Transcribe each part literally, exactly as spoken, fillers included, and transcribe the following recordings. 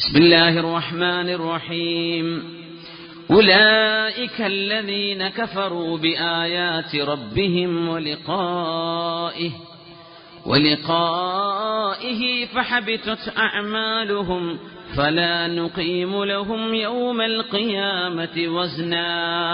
ബിസ്മില്ലാഹിർ റഹ്മാനിർ റഹീം. ഉലൈക അല്ലദീന കഫറൂ ബിആയാതി റബ്ബിഹിം വലിഖാഇഹി വലിഖാഇഹി ഫഹബിതത് അഅമാലുഹും ഫലാ നുഖീമു ലഹും യൗമൽ ഖിയാമത്തി വസ്നാ.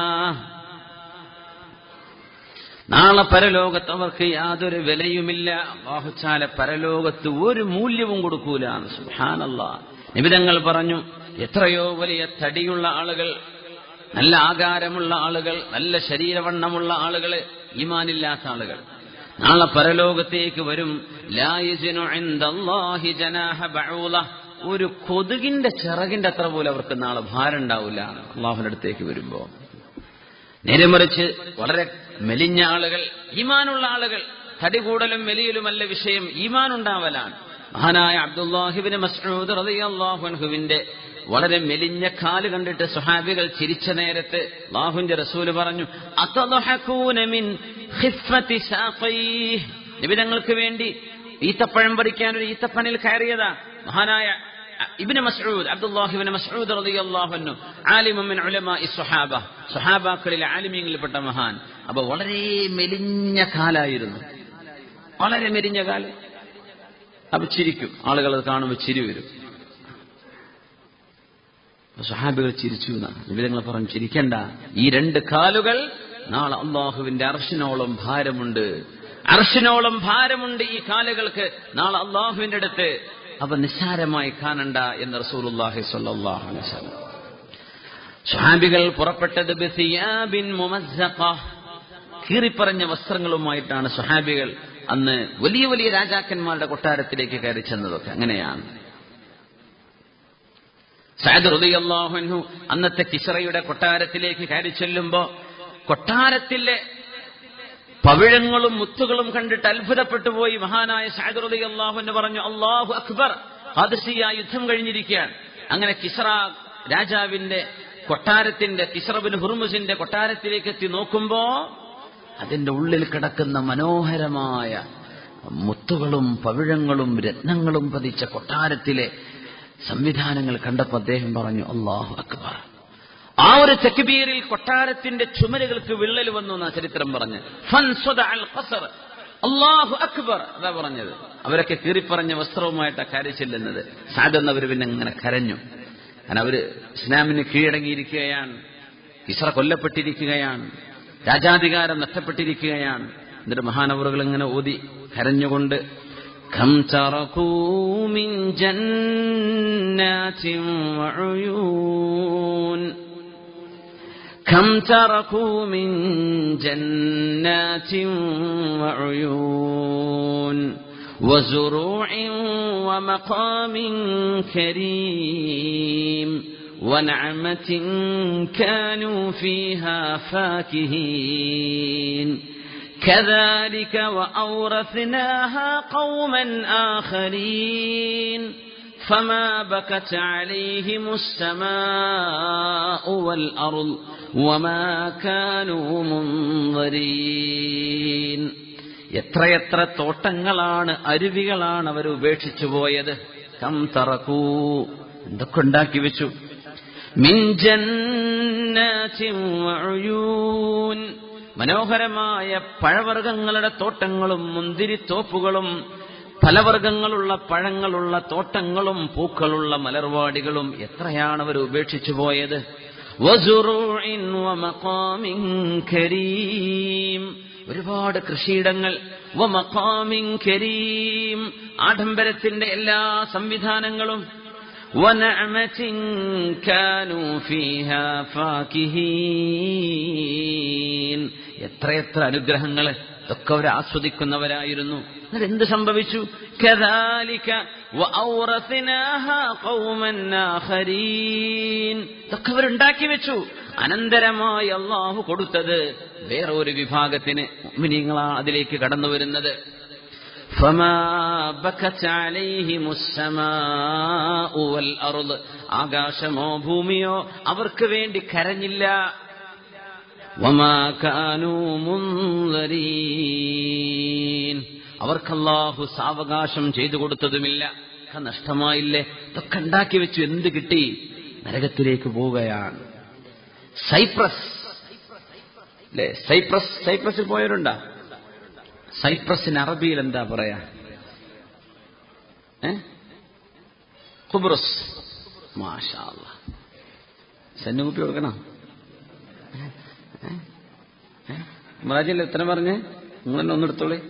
നാളെ പരലോകത്ത് അവർക്ക് യാതൊരു വിലയുമില്ല. അല്ലാഹു തആല പരലോകത്ത് ഒരു മൂല്യവും കൊടുക്കൂല. സുബ്ഹാനല്ലാഹ്. നിബിതങ്ങൾ പറഞ്ഞു, എത്രയോ വലിയ തടിയുള്ള ആളുകൾ, നല്ല ആകാരമുള്ള ആളുകൾ, നല്ല ശരീരവണ്ണമുള്ള ആളുകൾ, ഈമാനില്ലാത്ത ആളുകൾ നാളെ പരലോകത്തേക്ക് വരും. ലാ യസ്നു ഇൻദല്ലാഹി ജനാഹ ബഊല. ഒരു കൊതുകിന്റെ ചിറകിന്റെ അത്ര പോലും അവർക്ക് നാളെ ഭാരം ഉണ്ടാവില്ല അല്ലാഹുവിന്റെ അടുത്തേക്ക് വരുമ്പോ. നേരെമറിച്ച് വളരെ മെലിഞ്ഞ ആളുകൾ, ഈമാനുള്ള ആളുകൾ, തടി കൂടലും മെലിയലുമല്ല വിഷയം, ഈമാൻ ഉണ്ടാവലാണ്. മഹാനായ അബ്ദുല്ലാഹി ഇബ്നു മസ്ഊദ് റളിയല്ലാഹു അൻഹുവിന്റെ വളരെ മെലിഞ്ഞ കാല് കണ്ടിട്ട് സ്വഹാബികൾ ചിരിച്ച നേരത്ത് അല്ലാഹുവിന്റെ റസൂൽ പറഞ്ഞു, അതദ്ഹഖൂന മിൻ ഖിഫ്ഫതി സാഖീഹ്. നബി തങ്ങൾക്ക് വേണ്ടി ഈത്തപ്പഴം പറിക്കാൻ ഒരു ഈത്തപ്പനിൽ കയറിയതാ മഹാനായ ഇബ്നു മസ്ഊദ്, അബ്ദുല്ലാഹി ഇബ്നു മസ്ഊദ് റളിയല്ലാഹു അൻഹു, ആലിമുൻ മിൻ ഉലമാഇ സ്വഹാബ, സ്വഹാബാക്കളിലെ ആലിമീങ്ങളിൽപ്പെട്ട മഹാൻ. അപ്പൊ വളരെ മെലിഞ്ഞ കാലായിരുന്നു, വളരെ മെലിഞ്ഞ കാല്. അപ്പൊ ചിരിക്കും, ആളുകൾ അത് കാണുമ്പോൾ ചിരി വരും. സ്വഹാബികൾ ചിരിച്ചു എന്നാണ് വിവിധങ്ങൾ പറഞ്ഞു, ചിരിക്കണ്ട, ഈ രണ്ട് കാലുകൾ നാളെ അല്ലാഹുവിന്റെ അർശിനോളം ഭാരമുണ്ട്, അർശിനോളം ഭാരമുണ്ട് ഈ കാലുകൾക്ക് നാളെ അല്ലാഹുവിന്റെ അടുത്ത്. അവ നിസ്സാരമായി കാണണ്ട എന്ന് റസൂലുള്ളാഹി സ്വല്ലല്ലാഹു അലൈഹി വസല്ലം. സ്വഹാബികൾ പുറപ്പെട്ടത് ബിസിയാബിൻ മുമസ്സഖ, കീറിപ്പറഞ്ഞ വസ്ത്രങ്ങളുമായിട്ടാണ് സ്വഹാബികൾ അന്ന് വലിയ വലിയ രാജാക്കന്മാരുടെ കൊട്ടാരത്തിലേക്ക് കയറി ചെന്നതൊക്കെ അങ്ങനെയാണ്. സഅദ് റളിയല്ലാഹു അൻഹു അന്നത്തെ കിസ്റയുടെ കൊട്ടാരത്തിലേക്ക് കയറി ചെല്ലുമ്പോ കൊട്ടാരത്തിലെ പവിഴങ്ങളും മുത്തുകളും കണ്ടിട്ട് അത്ഭുതപ്പെട്ടു പോയി. മഹാനായ സഅദ് റളിയല്ലാഹു അൻഹു പറഞ്ഞു, അല്ലാഹു അക്ബർ, ഖാദിസിയ യുദ്ധം കഴിഞ്ഞിരിക്കുകയാണ്. അങ്ങനെ കിസ്റ രാജാവിന്റെ കൊട്ടാരത്തിന്റെ, കിസ്റ ഇബ്നു ഹുർമുസിന്റെ കൊട്ടാരത്തിലേക്ക് എത്തി നോക്കുമ്പോ അതിന്റെ ഉള്ളിൽ കിടക്കുന്ന മനോഹരമായ മുത്തുകളും പവിഴങ്ങളും രത്നങ്ങളും പതിച്ച കൊട്ടാരത്തിലെ സംവിധാനങ്ങൾ കണ്ടപ്പോൾ അദ്ദേഹം പറഞ്ഞു, അല്ലാഹു അക്ബർ. ആ ഒരു തക്ബീറിൽ കൊട്ടാരത്തിന്റെ ചുമരുകൾക്ക് വിള്ളൽ വന്നു എന്നാ ചരിത്രം പറഞ്ഞ്. ഫൻസദഅൽ ഖസ്ർ, അല്ലാഹു അക്ബർ അതാ പറഞ്ഞത്. അവരൊക്കെ കീറിപ്പറഞ്ഞ വസ്ത്രവുമായിട്ട് കയറി ചെല്ലുന്നത്. സഅദ് എന്നവർ പിന്നെ അങ്ങനെ കരഞ്ഞു. കാരണം അവര് ഇസ്ലാമിന് കീഴടങ്ങിയിരിക്കുകയാണ്, കിസ്റ കൊല്ലപ്പെട്ടിരിക്കുകയാണ്, രാജാധികാരം നഷ്ടപ്പെട്ടിരിക്കുകയാണ്. എന്നിട്ട് മഹാനവറുകൾ ഇങ്ങനെ ഓതി കരഞ്ഞുകൊണ്ട്, കം തറകൂ മിൻ ജന്നാതിൻ വഉയൂൻ, കം തറകൂ മിൻ ജന്നാതിൻ വഉയൂൻ വസുറൂഇൻ വമഖാമിൻ കരീം ونعمة كانوا فيها فاكهين كذلك وأورثناها قوما آخرين فما بكت عليهم السماء والأرض وما كانوا منظرين. എത്രയെത്ര തോട്ടങ്ങളാണ്, അരുവികളാണ് അവർ ഉപേക്ഷിച്ചു പോയത്. കം തറക്കൂ, എന്തൊക്കെ ഉണ്ടാക്കി വെച്ചു. മിൻ ജന്നാതിൻ വഉയൂൻ, മനോഹരമായ പഴവർഗ്ഗങ്ങളുടെ തോട്ടങ്ങളും മുന്തിരിത്തോപ്പുകളും ഫലവർഗ്ഗങ്ങളുള്ള പഴങ്ങളുള്ള തോട്ടങ്ങളും പൂക്കളുള്ള മലർവാടികളും എത്രയാണ് അവർ ഉപേക്ഷിച്ചു പോയത്. വസുറൂഇൻ വമഖാമിൻ കരീം, ഒരുപാട് കൃഷിയിടങ്ങൾ. വമഖാമിൻ കരീം, ആഡംബരത്തിന്റെ എല്ലാ സംവിധാനങ്ങളും. വനഅമതിൻ കാനൂ ഫീഹാ ഫാകിഹീൻ, എത്രയെത്ര അനുഗ്രഹങ്ങൾ, ഇതൊക്കെ അവർ ആസ്വദിക്കുന്നവരായിരുന്നു. അതെന്ത് സംഭവിച്ചു? കദാലിക വഔറസ്നാഹാ ഖൗമൻ ആഖരീൻ, ഇതൊക്കെ അവർ ഉണ്ടാക്കി വെച്ചു. അനന്തരമായി അല്ലാഹു കൊടുത്തത് വേറെ ഒരു വിഭാഗത്തിന്. മുഅ്മിനീങ്ങളാണ് അതിലേക്ക് കടന്നു വരുന്നത്. ഫമാ ബകത് അലൈഹിമുസ് സമാഉ വൽ അർദ്, ആകാശമോ ഭൂമിയോ അവർക്ക് വേണ്ടി കരഞ്ഞില്ല. വമാ കാനൂ മുൻദരീൻ, അവർക്ക് അല്ലാഹു സാവകാശം ചെയ്തു കൊടുത്തതുമില്ല. ഒക്കെ നഷ്ടമായില്ലേ? ഇതൊക്കെ ഉണ്ടാക്കി വെച്ചു, എന്ത് കിട്ടി? നരകത്തിലേക്ക് പോവുകയാണ്. സൈപ്രസ് അല്ലേ? സൈപ്രസ് സൈപ്രസിൽ പോയവരുണ്ടാ? സൈപ്രസിന് അറബിയിൽ എന്താ പറയാ? ഏ ഖുബ്റസ്. മാഷാ അല്ലാഹ്. സന്നു കുപ്പി കൊടുക്കണം. മറാജിയല്ലേ ഉത്തരം പറഞ്ഞേ? നിങ്ങൾ തന്നെ ഒന്നെടുത്തോളി.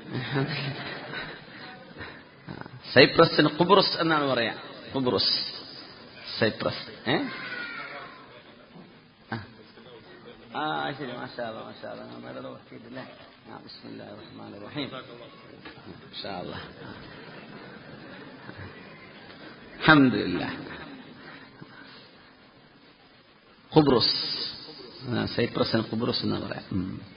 സൈപ്രസിന് ഖുബ്റസ് എന്നാണ് പറയാ. ഖുബ്റസ്, സൈപ്രസ്. ഏ ആ ശരി. മാഷാ അല്ലാഹ്, മാഷാ അല്ലാഹ്. നമ്മളുടെ വക്കീലല്ലേ? ബിസ്മില്ലാഹിർ റഹ്മാനിർ റഹീം. മാഷാ അല്ലാഹ്, അൽഹംദുലില്ലാഹ്. ഖുബ്റസ്, സൈപ്രസിന് ഖുബ്റസ് എന്ന് പറയാം.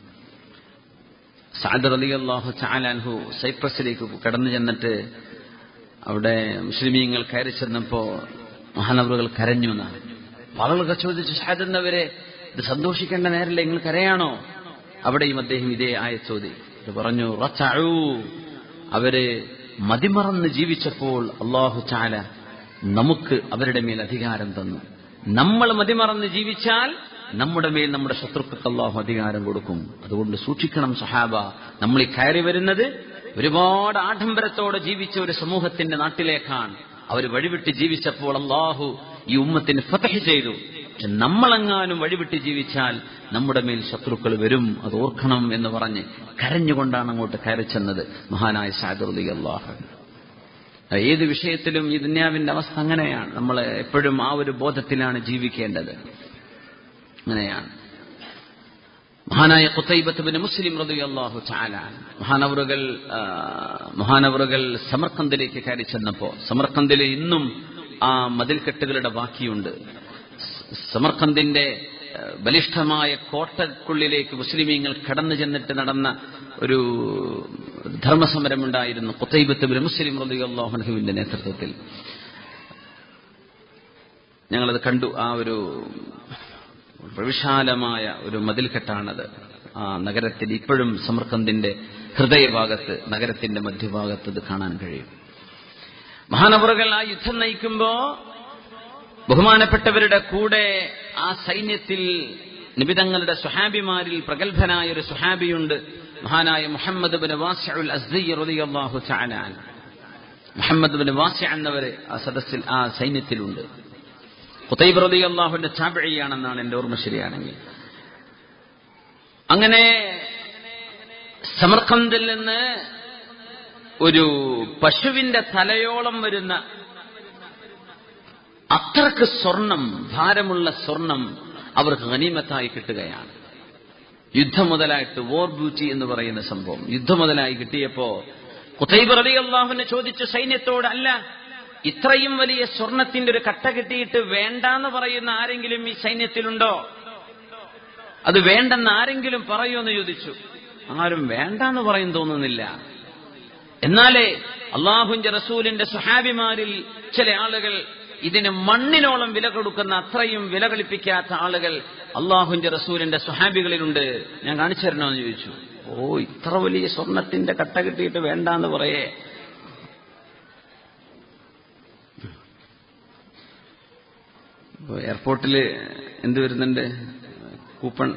സഅദ് റളിയല്ലാഹു തആല അൻഹു സൈപ്രസിലേക്ക് കടന്നു ചെന്നിട്ട് അവിടെ മുസ്ലിമീങ്ങൾ കയറി ചെന്നപ്പോ മഹാനവറുകൾ കരഞ്ഞു എന്നാണ്. ആളുകളൊക്കെ ചോദിച്ചു, സഅദ് എന്നവരെ ഇത് സന്തോഷിക്കേണ്ട നേരല്ലേ, നിങ്ങൾ കരയാണോ? അവിടെയും അദ്ദേഹം ഇതേ ആയത്തോതി പറഞ്ഞു, റതഉ, അവര് മതിമറന്ന് ജീവിച്ചപ്പോൾ അല്ലാഹു തആല നമുക്ക് അവരുടെ മേൽ അധികാരം തന്നു. നമ്മൾ മതിമറന്ന് ജീവിച്ചാൽ നമ്മുടെ മേൽ നമ്മുടെ ശത്രുക്കൾക്ക് അല്ലാഹു അധികാരം കൊടുക്കും. അതുകൊണ്ട് സൂക്ഷിക്കണം സഹാബ. നമ്മൾ ഈ കയറി വരുന്നത് ഒരുപാട് ആഡംബരത്തോടെ ജീവിച്ച ഒരു സമൂഹത്തിന്റെ നാട്ടിലേക്കാണ്. അവർ വഴിവിട്ട് ജീവിച്ചപ്പോൾ അല്ലാഹു ഈ ഉമ്മത്തിന് ഫതഹ് ചെയ്തു. പക്ഷെ നമ്മളെങ്ങാനും വഴിവിട്ട് ജീവിച്ചാൽ നമ്മുടെ മേൽ ശത്രുക്കൾ വരും, അത് ഓർക്കണം എന്ന് പറഞ്ഞ് കരഞ്ഞുകൊണ്ടാണ് അങ്ങോട്ട് കയറി ചെന്നത് മഹാനായ സഅദ് റളിയല്ലാഹു അൻഹു. ഏത് വിഷയത്തിലും ഈ ദുനിയാവിന്റെ അവസ്ഥ അങ്ങനെയാണ്. നമ്മൾ എപ്പോഴും ആ ഒരു ബോധത്തിലാണ് ജീവിക്കേണ്ടത്. അങ്ങനെയാണ്. മഹാനായ ഖുതൈബത്ത് ഇബ്നു മുസ്ലിം റളിയല്ലാഹു തആല മഹാനവറുകൾ മഹാനവറുകൾ സമർഖന്ദിലേക്ക് കയറി ചെന്നപ്പോ, സമർഖന്ദിൽ ഇന്നും ആ മതിൽക്കെട്ടുകളുടെ ബാക്കിയുണ്ട്. സമർഖന്ദിന്റെ ബലിഷ്ഠമായ കോട്ടക്കുള്ളിലേക്ക് മുസ്ലിമീങ്ങൾ കടന്നു ചെന്നിട്ട് നടന്ന ഒരു ധർമ്മസമരമുണ്ടായിരുന്നു ഖുതൈബത്ത് ഇബ്നു മുസ്ലിം റളിയല്ലാഹു അൻഹുവിന്റെ നേതൃത്വത്തിൽ. ഞങ്ങളത് കണ്ടു. ആ ഒരു വിശാലമായ ഒരു മതിൽക്കെട്ടാണത്. ആ നഗരത്തിൽ ഇപ്പോഴും സമർഖന്ദിന്റെ ഹൃദയഭാഗത്ത്, നഗരത്തിന്റെ മധ്യഭാഗത്ത് ഇത് കാണാൻ കഴിയും. മഹാനവറുകൾ ആ യുദ്ധം നയിക്കുമ്പോ ബഹുമാനപ്പെട്ടവരുടെ കൂടെ ആ സൈന്യത്തിൽ നിബിതങ്ങളുടെ സുഹാബിമാരിൽ പ്രഗത്ഭനായ ഒരു സുഹാബിയുണ്ട്, മഹാനായ മുഹമ്മദ് ഇബ്നു വാസിഉൽ അസ്ദി റളിയല്ലാഹു തആല അൻഹു. മുഹമ്മദ് ഇബ്നു വാസിഅ എന്നവരെ ആ സദസ്സിൽ, ആ സൈന്യത്തിലുണ്ട്. ഖുതൈബ റളിയല്ലാഹുവിന്റെ താബിഈയാണെന്നാണ് എന്റെ ഓർമ്മ ശരിയാണെങ്കിൽ. അങ്ങനെ സമർഖന്ദിൽ നിന്ന് ഒരു പശുവിന്റെ തലയോളം വരുന്ന അത്രക്ക് സ്വർണം, ഭാരമുള്ള സ്വർണം അവർക്ക് ഗനീമത്തായി കിട്ടുകയാണ്. യുദ്ധം മുതലായിട്ട്, വോർ ബ്യൂട്ടി എന്ന് പറയുന്ന സംഭവം യുദ്ധം മുതലായി കിട്ടിയപ്പോ ഖുതൈബ റളിയല്ലാഹുവിനെ ചോദിച്ചു സൈന്യത്തോട്, അല്ല ഇത്രയും വലിയ സ്വർണത്തിന്റെ ഒരു കട്ട കിട്ടിയിട്ട് വേണ്ടാന്ന് പറയുന്ന ആരെങ്കിലും ഈ സൈന്യത്തിലുണ്ടോ? അത് വേണ്ടെന്ന് ആരെങ്കിലും പറയുമെന്ന് ചോദിച്ചു. ആരും വേണ്ടാന്ന് പറയും തോന്നുന്നില്ല. എന്നാലേ അള്ളാഹുവിന്റെ റസൂലിന്റെ സുഹാബിമാരിൽ ചില ആളുകൾ ഇതിന് മണ്ണിനോളം വില കൊടുക്കുന്ന, അത്രയും വില കളിപ്പിക്കാത്ത ആളുകൾ അള്ളാഹുവിന്റെ റസൂലിന്റെ സുഹാബികളിലുണ്ട്. ഞാൻ കാണിച്ചു തരണോന്ന് ചോദിച്ചു. ഓ, ഇത്ര വലിയ സ്വർണത്തിന്റെ കട്ട കിട്ടിയിട്ട് വേണ്ടാന്ന് പറയേ. എയർപോർട്ടില് എന്ത് വരുന്നുണ്ട്? കൂപ്പൺ.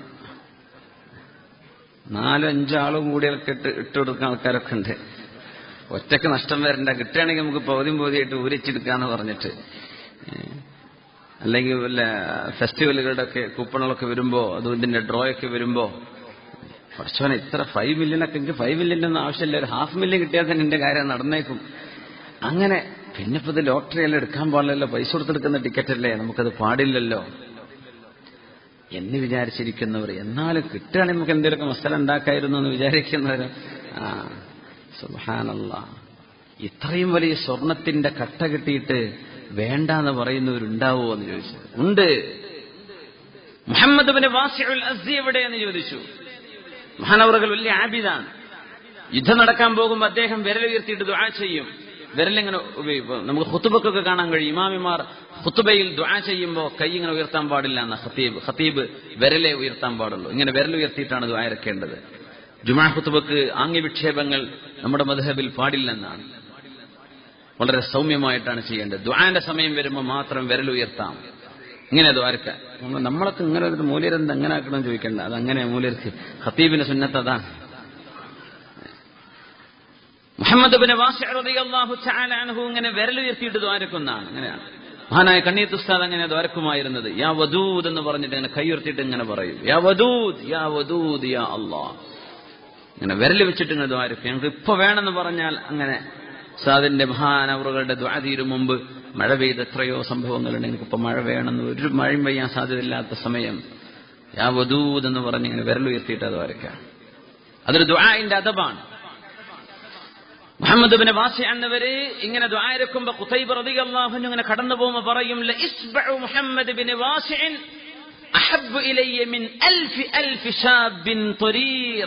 നാലും അഞ്ചാളും കൂടിയൊക്കെ ഇട്ട് ഇട്ട് കൊടുക്കുന്ന ആൾക്കാരൊക്കെ ഉണ്ട്. ഒറ്റക്ക് നഷ്ടം വരണ്ട, കിട്ടുകയാണെങ്കിൽ നമുക്ക് പകുതിയും പകുതിയായിട്ട് ഊരിച്ചെടുക്കാന്ന് പറഞ്ഞിട്ട്. അല്ലെങ്കിൽ വല്ല ഫെസ്റ്റിവലുകളുടെ ഒക്കെ കൂപ്പണുകളൊക്കെ വരുമ്പോ, അതും ഇതിന്റെ ഡ്രോ ഒക്കെ വരുമ്പോ, കുറച്ചോനെ ഇത്ര ഫൈവ് മില്യണൊക്കെ, എനിക്ക് ഫൈവ് മില്യൺ ഒന്നും ആവശ്യമില്ല, ഒരു ഹാഫ് മില്യൺ കിട്ടിയാൽ തന്നെ എന്റെ കാര്യം നടന്നേക്കും. അങ്ങനെ പിന്നെ ഇപ്പൊ ഇത് ലോട്ടറി എല്ലാം എടുക്കാൻ പാടില്ലല്ലോ, പൈസ കൊടുത്തെടുക്കുന്ന ടിക്കറ്റ് അല്ലേ, നമുക്കത് പാടില്ലല്ലോ എന്ന് വിചാരിച്ചിരിക്കുന്നവർ, എന്നാലും കിട്ടുകയാണെങ്കിൽ നമുക്ക് എന്തെങ്കിലുമൊക്കെ മസാല ഉണ്ടാക്കായിരുന്നു എന്ന് വിചാരിക്കുന്നവർ, ആ സുബ്ഹാനല്ലാഹ്, ഇത്രയും വലിയ സ്വർണത്തിന്റെ കട്ട കിട്ടിയിട്ട് വേണ്ടാന്ന് പറയുന്നവരുണ്ടാവോ എന്ന് ചോദിച്ചു. ഉണ്ട്. മുഹമ്മദ് ഇബ്നു വാസിഉൽ അസ്ദി എവിടെയെന്ന് ചോദിച്ചു. മഹാനവറുകൾ വലിയ ആബിദാണ്. യുദ്ധം നടക്കാൻ പോകുമ്പോൾ അദ്ദേഹം വിരലുയർത്തിയിട്ട് ദുആ ചെയ്യും. വിരലിങ്ങനെ നമുക്ക് ഖുതുബക്കൊക്കെ കാണാൻ കഴിയും. ഇമാമിമാർ ഖുതുബയിൽ ദുആ ചെയ്യുമ്പോൾ കൈ ഇങ്ങനെ ഉയർത്താൻ പാടില്ല എന്ന ഖതീബ്. ഖതീബ് വിരലെ ഉയർത്താൻ പാടുള്ളൂ. ഇങ്ങനെ വിരൽ ഉയർത്തിയിട്ടാണ് ദുആ ഇറക്കേണ്ടത്. ജുമാ ഖുതുബക്ക് ആംഗ്യ വിക്ഷേപങ്ങൾ നമ്മുടെ മദ്ഹബിൽ പാടില്ലെന്നാണ്. വളരെ സൗമ്യമായിട്ടാണ് ചെയ്യേണ്ടത്. ദുആന്റെ സമയം വരുമ്പോൾ മാത്രം വിരലുയർത്താം. ഇങ്ങനെ ദ്വാരക്ക. നമ്മളൊക്കെ ഇങ്ങനെ ഒരു മൂല്യരെന്ത് എങ്ങനെ ആക്കണമെന്ന് ചോദിക്കണ്ട. അതങ്ങനെ മൂല്യർക്ക് ഖതീബിന്റെ സുന്നത്ത് അതാണ്. മുഹമ്മദ് ഇബ്നു വാസിഅ റളിയല്ലാഹു തആല അൻഹു ഇങ്ങനെ വിരലുയർത്തിയിട്ട് ദ്വാരക്കുന്നതാണ്. അങ്ങനെയാണ് മഹാനായ കണ്ണീത്ത് ഉസ്താദ് അങ്ങനെ ദ്വാരക്കുമായിരുന്നത്. യാ വദൂദ് എന്ന് പറഞ്ഞിട്ട് ഇങ്ങനെ കൈയുയർത്തിയിട്ട് ഇങ്ങനെ പറയും, യാ വദൂദ് യാ വദൂദ് യാ അല്ലാഹ്. ഇങ്ങനെ വിരൽ വെച്ചിട്ട് ഇങ്ങനെ ദ്വാരക്കും. ഞങ്ങൾക്ക് ഇപ്പൊ വേണമെന്ന് പറഞ്ഞാൽ അങ്ങനെ ഉസ്താദിന്റെ മഹാനവറുകളുടെ ദുആ തീരും മുമ്പ് മഴ പെയ്ത് എത്രയോ സംഭവങ്ങളുണ്ട്. എനിക്കിപ്പോ മഴ വേണമെന്ന്, ഒരു മഴയും പെയ്യാൻ സാധ്യതയില്ലാത്ത സമയം യാ വദൂദ് എന്ന് പറഞ്ഞ് ഇങ്ങനെ വിരലുയർത്തിയിട്ട് അത് വരയ്ക്കാം. അതൊരു ദുആഇന്റെ അദബാണ്. മുഹമ്മദ് ഇബ്നു വാസിഅ എന്നവര് ഇങ്ങനെ ദുആ ഇറക്കുമ്പോൾ ഖുതൈബ റളിയല്ലാഹു അൻഹു ഇങ്ങനെ കടന്നു പോകുമ്പോൾ പറയും, ല ഇസ്ബഉ മുഹമ്മദ് ഇബ്നു വാസിഅ അഹബ്ബു ഇലയ്യ മിൻ അൽഫി അൽഫി ശാബിൻ ത്വരീർ.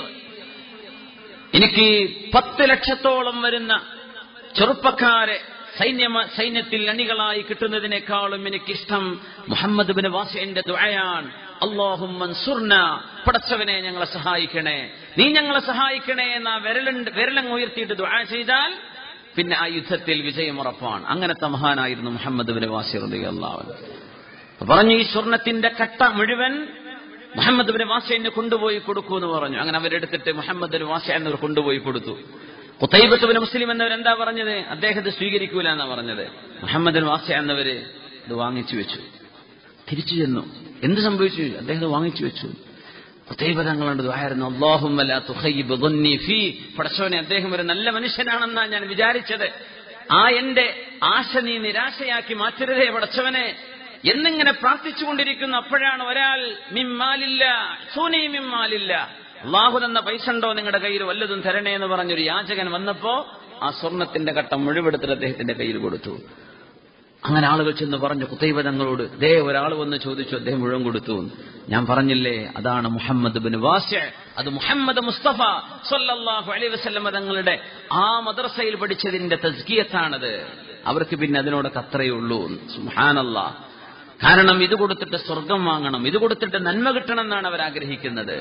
എനിക്ക് പത്ത് ലക്ഷത്തോളം വരുന്ന ചെറുപ്പക്കാരെ സൈന്യ സൈന്യത്തിൽ അണികളായി കിട്ടുന്നതിനേക്കാളും എനിക്കിഷ്ടം മുഹമ്മദ് ഇബ്നു വാസിഅന്റെ ദുആയാണ്. അല്ലാഹുമ്മ അൻസുർനാ, പടച്ചവനെ ഞങ്ങളെ സഹായിക്കണേ, നീ ഞങ്ങളെ സഹായിക്കണേ എന്ന വിരലുണ്ട് വിരലങ്ങ് ഉയർത്തിയിട്ട് ദുആ ചെയ്താൽ പിന്നെ ആ യുദ്ധത്തിൽ വിജയം ഉറപ്പാണ്. അങ്ങനത്തെ മഹാനായിരുന്നു മുഹമ്മദ് ഇബ്നു വാസിഅ റളിയല്ലാഹു അൻഹു. പറഞ്ഞു, ഈ സ്വർണത്തിന്റെ കട്ട മുഴുവൻ മുഹമ്മദ് ഇബ്നു വാസിഅന് കൊണ്ടുപോയി കൊടുക്കൂ എന്ന് പറഞ്ഞു. അങ്ങനെ അവരെടുത്തിട്ട് മുഹമ്മദ് ഇബ്നു വാസിഅ എന്നവർ കൊണ്ടുപോയി കൊടുത്തു. ഖുതൈബത്ത് ഇബ്നു മുസ്ലിം എന്നവരെന്താ പറഞ്ഞത്? അദ്ദേഹത്തെ സ്വീകരിക്കൂല എന്നാ പറഞ്ഞത്. മുഹമ്മദ് ഇബ്നു വാസിഅ എന്നവര് ഇത് വാങ്ങിച്ചു വെച്ചു. തിരിച്ചു ചെന്നു. എന്ത് സംഭവിച്ചു? അദ്ദേഹം വാങ്ങിച്ചു വെച്ചു. ഖുതൈബ തങ്ങളുണ്ട് ദുആയിരുന്നു, അല്ലാഹുമ്മ ലാ തുഖയ്യിബ് ظني ഫീ, പടച്ചവനെ അദ്ദേഹം ഒരു നല്ല മനുഷ്യനാണെന്നാണ് ഞാൻ വിചാരിച്ചത്, ആ എന്റെ ആശ നീ നിരാശയാക്കി മാറ്റരുതേ പടച്ചവനെ എന്നിങ്ങനെ പ്രാർത്ഥിച്ചുകൊണ്ടിരിക്കുന്നു. അപ്പോഴാണ് ഒരാൾ മിമ്മാലില്ല സൂനി മിമ്മാലില്ല, അള്ളാഹു തന്ന പൈസ ഉണ്ടോ നിങ്ങളുടെ കയ്യിൽ, വല്ലതും തരണേ എന്ന് പറഞ്ഞൊരു യാചകൻ വന്നപ്പോ ആ സ്വർണത്തിന്റെ ഘട്ടം മുഴുവെടുത്തിട്ട് അദ്ദേഹത്തിന്റെ കയ്യിൽ കൊടുത്തു. അങ്ങനെ ആളുകൾ ചെന്ന് പറഞ്ഞു ഖുതൈബ തങ്ങളോട്, ദേ ഒരാൾ വന്ന് ചോദിച്ചു, അദ്ദേഹം മുഴുവൻ കൊടുത്തു. ഞാൻ പറഞ്ഞില്ലേ, അതാണ് മുഹമ്മദ് ഇബ്നു വാസിഅ, അത് മുഹമ്മദ് മുസ്തഫ സ്വല്ലല്ലാഹു അലൈഹി വസല്ലം തങ്ങളുടെ ആ മദ്രസയിൽ പഠിച്ചതിന്റെ തസ്കിയത്താണത്. അവർക്ക് പിന്നെ അതിനോടൊക്കെ അത്രയേ ഉള്ളൂ. സുബ്ഹാനല്ലാഹ്. കാരണം ഇത് കൊടുത്തിട്ട് സ്വർഗം വാങ്ങണം, ഇത് കൊടുത്തിട്ട് നന്മ കിട്ടണം എന്നാണ് അവർ ആഗ്രഹിക്കുന്നത്.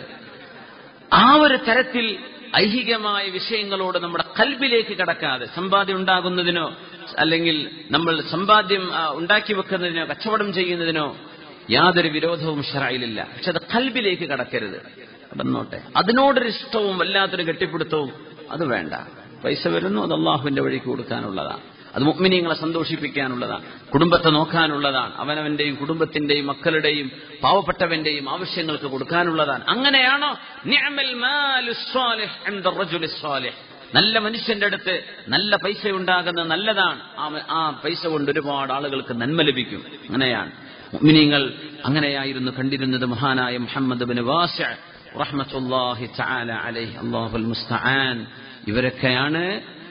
ആ ഒരു തരത്തിൽ ഐഹികമായ വിഷയങ്ങളോട് നമ്മുടെ കൽബിലേക്ക് കടക്കാതെ, സമ്പാദ്യം ഉണ്ടാകുന്നതിനോ അല്ലെങ്കിൽ നമ്മൾ സമ്പാദ്യം ഉണ്ടാക്കി വെക്കുന്നതിനോ കച്ചവടം ചെയ്യുന്നതിനോ യാതൊരു വിരോധവും ശറഇലില്ല. പക്ഷെ അത് കൽബിലേക്ക് കടക്കരുത്. കടന്നോട്ടെ. അതിനോടൊരു ഇഷ്ടവും വല്ലാത്തൊരു കെട്ടിപ്പിടുത്തവും അത് വേണ്ട. പൈസ വരുന്നു, അത് അള്ളാഹുവിന്റെ വഴിക്ക് കൊടുക്കാനുള്ളതാണ്. അത് മുഅ്മിനീങ്ങളെ സന്തോഷിപ്പിക്കാനുള്ളതാണ്, കുടുംബത്തെ നോക്കാനുള്ളതാണ്, അവനവന്റെയും കുടുംബത്തിന്റെയും മക്കളുടെയും പാവപ്പെട്ടവന്റെയും ആവശ്യങ്ങൾക്ക് കൊടുക്കാനുള്ളതാണ്. അങ്ങനെയാണോ നിഅമൽ മാലുസ് സ്വാലിഹ് ഇൻദ റജുലിസ് സ്വാലിഹ്, നല്ല മനുഷ്യന്റെ അടുത്ത് നല്ല പൈസ ഉണ്ടാകുന്നത് നല്ലതാണ്. ആ പൈസ കൊണ്ട് ഒരുപാട് ആളുകൾക്ക് നന്മ ലഭിക്കും. അങ്ങനെയാണ് മുഅ്മിനീങ്ങൾ അങ്ങനെയായിരുന്നു കണ്ടിരുന്നത്. മഹാനായ മുഹമ്മദ് ഇബ്നു വാസിഅ റഹ്മത്തുള്ളാഹി തആല അലൈഹി, അല്ലാഹുൽ മുസ്തആൻ. ഇവരൊക്കെയാണ്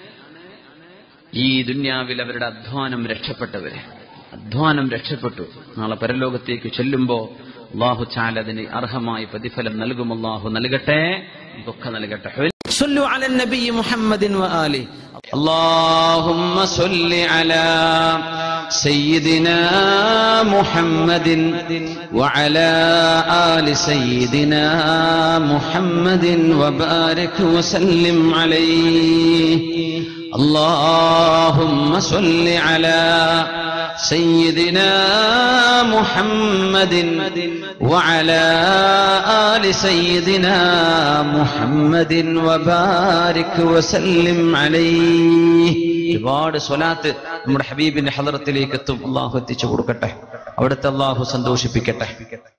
ഈ ദുന്യാവിൽ അവരുടെ അധ്വാനം രക്ഷപ്പെട്ടവര്. അധ്വാനം രക്ഷപ്പെട്ടു. നാളെ പരലോകത്തേക്ക് ചെല്ലുമ്പോ അല്ലാഹു തആല അതിന് അർഹമായ പ്രതിഫലം നൽകും. അല്ലാഹു നൽകട്ടെ, ഇതൊക്കെ നൽകട്ടെ. صلوا على النبي محمد وآله. اللهم صل على سيدنا محمد وعلى آل سيدنا محمد وبارك وسلم عليه. اللهم صل على سيدنا محمد وعلى آل سيدنا محمد وبارك وسلم عليه. ഒരുപാട് സ്വലാത്ത് നമ്മുടെ ഹബീബിന്റെ ഹളറത്തിലേക്ക് എത്തും. അള്ളാഹു എത്തിച്ചു കൊടുക്കട്ടെ, അവിടുത്തെ അള്ളാഹു സന്തോഷിപ്പിക്കട്ടെ.